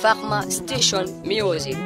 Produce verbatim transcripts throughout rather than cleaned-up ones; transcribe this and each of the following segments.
Farma Station Music.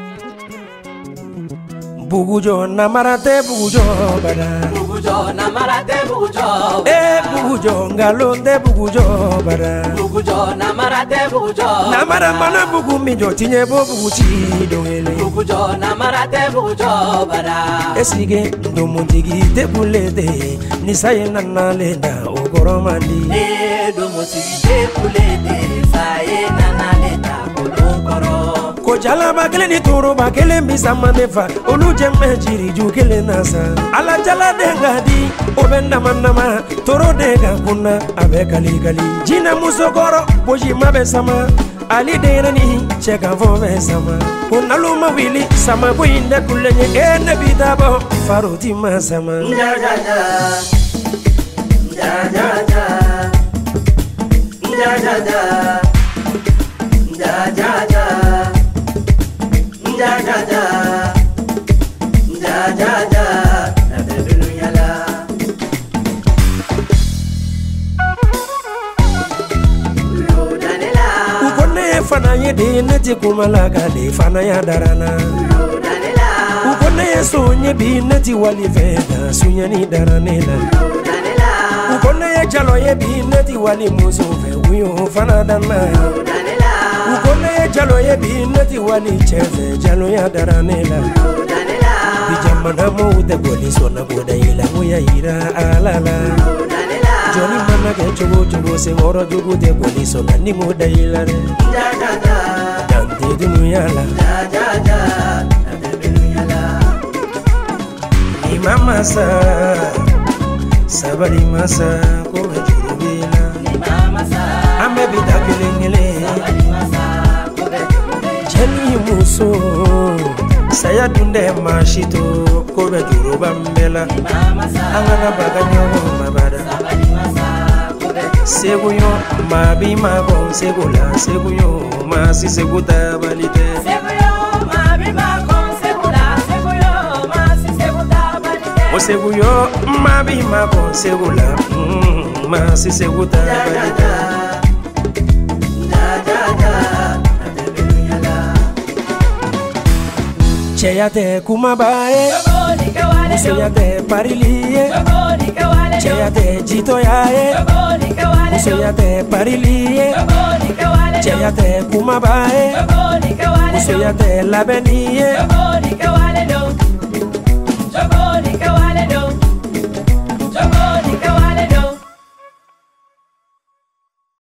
Bugujo namarate bugujo bada Bugujo namarate bugujo Eh bugujo ngalonde bugujo bada Bugujo namarate bugujo Namara mana bugu mijo tinye bo buguchi dongele Bugujo namarate bugujo bada Esige ndomutigi tebulede Nisaye nanalenda ogoromandi Eh domutigi tebulede Saye nanalenda ogoromandi Ko jalaba kelen ni toro ba kelen bi samane fa olu jemme jiri ju kelen nasa ala jala de ngadi o benda manama toro de ga kunna abe kali kali jina musokoro boji mabe sama ali de rani cheka vo be sama kunalu mawili sama ko inde kulenye ene bitabo faruti ma sama ja ja ja ja ja ja ja ja ja ja ja ja ja ja ja ja ja ja na tebelu yala yo danela ukone fana yede neti kumalaga de fana ya darana yo danela ukone sonye bi neti wali veda sunya ni daranela yo danela ukone ye jalo ye bi neti wali muzo ve uyo fana dana yo danela ukone ye jalo ye bi neti wali cheve jalo ya daranela yo danela bijamana mo de goli sona boda ila moya ira alala yo danela joni mana ke chogo chogo se moro jogo de goli sona ni moda ila re ja ja ja dante dunya la ja ja ja na tebelu yala ni mama sa sabali masa ko jirubila ni mama sa ambe bidakelengele sabali masa ko be jeni muso saya dunde mashito ko be jurubambela mama sa angana baganyo mabada sabali masa ko be seguyo mabi mago segula seguyo masi seguta balite seguyo mabi mago segula seguyo masi seguta balite o seguyo mabi mago segula mm, masi seguta balite ja ja ja na tebelu yala cheyate kumabae boni kawale museyate pariliye boni kawale cheyate jito yae boni kawale museyate pariliye boni kawale cheyate kumabae boni kawale museyate labeniye boni kawale do